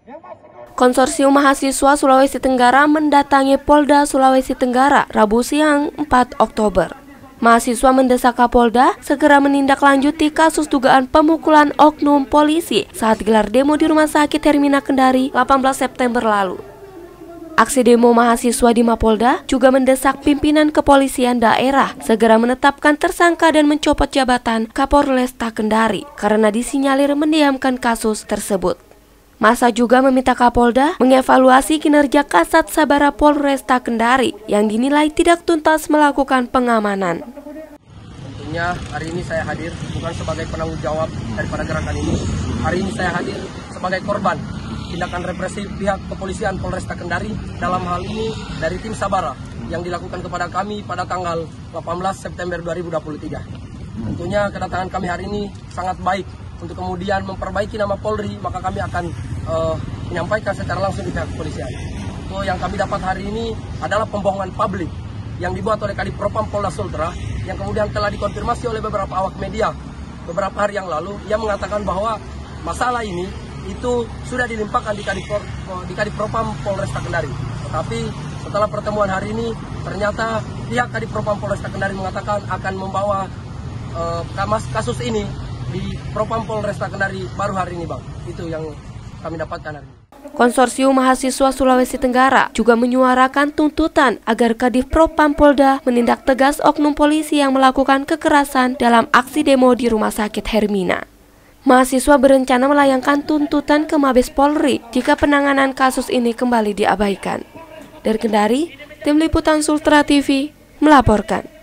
Konsorsium Mahasiswa Sulawesi Tenggara mendatangi Polda Sulawesi Tenggara Rabu siang 4 Oktober. Mahasiswa mendesak Kapolda segera menindaklanjuti kasus dugaan pemukulan oknum polisi saat gelar demo di Rumah Sakit Hermina Kendari 18 September lalu. Aksi demo mahasiswa di Mapolda juga mendesak pimpinan kepolisian daerah segera menetapkan tersangka dan mencopot jabatan Kapolresta Kendari karena disinyalir mendiamkan kasus tersebut. Massa juga meminta Kapolda mengevaluasi kinerja Kasat Sabara Polresta Kendari yang dinilai tidak tuntas melakukan pengamanan. Tentunya hari ini saya hadir bukan sebagai penanggung jawab daripada gerakan ini. Hari ini saya hadir sebagai korban tindakan represif pihak kepolisian Polresta Kendari, dalam hal ini dari tim Sabara yang dilakukan kepada kami pada tanggal 18 September 2023. Tentunya kedatangan kami hari ini sangat baik untuk kemudian memperbaiki nama Polri, maka kami akan menyampaikan secara langsung di pihak kepolisian. So, yang kami dapat hari ini adalah pembohongan publik yang dibuat oleh Kadif Propam Polda Sultra, yang kemudian telah dikonfirmasi oleh beberapa awak media beberapa hari yang lalu, yang mengatakan bahwa masalah ini itu sudah dilimpahkan di Kadif Propam Polresta Kendari. Tetapi setelah pertemuan hari ini, ternyata pihak Kadif Propam Polresta Kendari mengatakan akan membawa kasus ini di Propam Polresta Kendari baru hari ini, Bang. Itu yang kami dapatkan hari ini. Konsorsium Mahasiswa Sulawesi Tenggara juga menyuarakan tuntutan agar Kadif Propam Polda menindak tegas oknum polisi yang melakukan kekerasan dalam aksi demo di Rumah Sakit Hermina. Mahasiswa berencana melayangkan tuntutan ke Mabes Polri jika penanganan kasus ini kembali diabaikan. Dari Kendari, Tim Liputan Sultra TV melaporkan.